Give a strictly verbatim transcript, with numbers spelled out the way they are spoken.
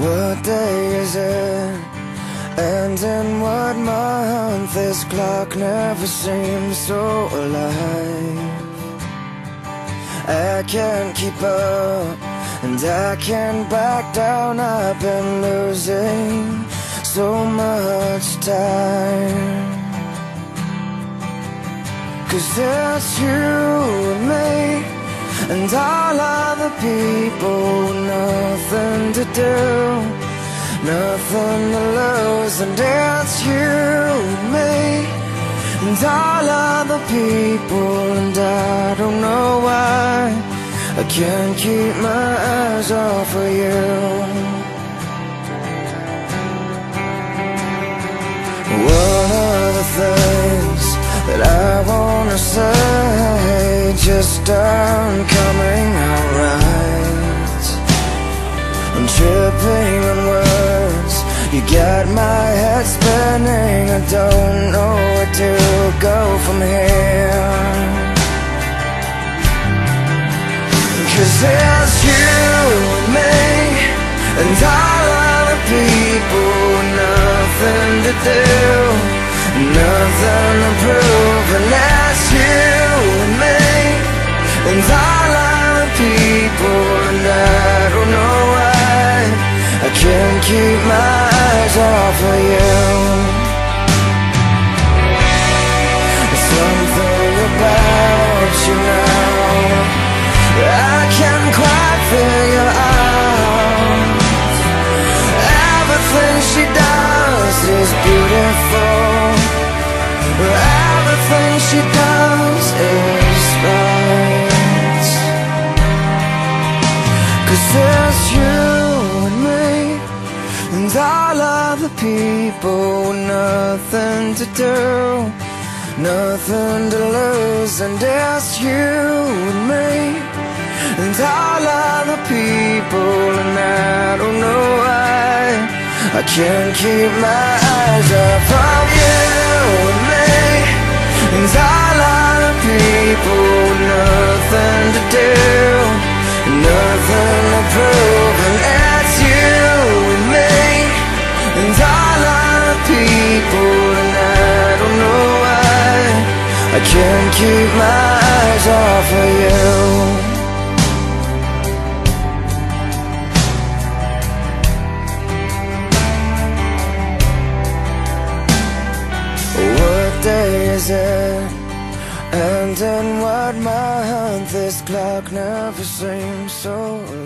What day is it? And in what month? This clock never seems so alive. I can't keep up, and I can't back down. I've been losing so much time. 'Cause it's you and me, and all other people, nothing to do, nothing to lose. And it's you and me, and all other people, and I don't know why I can't keep my eyes off of you. What are the things that I wanna say just aren't coming out right? I'm tripping on words, you got my head spinning. I don't know where to go from here. 'Cause it's you and me, and all other people, nothing to do, nothing to prove. And that's you and me, and all other people, and I don't know why I can't keep my eyes off of you. There's something about you now I can't quite figure out. Everything she does is beautiful, everything she does is right. 'Cause there's you and me, and all other people, nothing to do, nothing to lose. And it's you and me, and all other people, and I don't know why I can't keep my eyes off of you and me, and all other people, nothing to do, nothing to prove. And it's you and me, and all other people, and I don't know why I can't keep my eyes off of you. What day is it? And in what month? This clock never seems so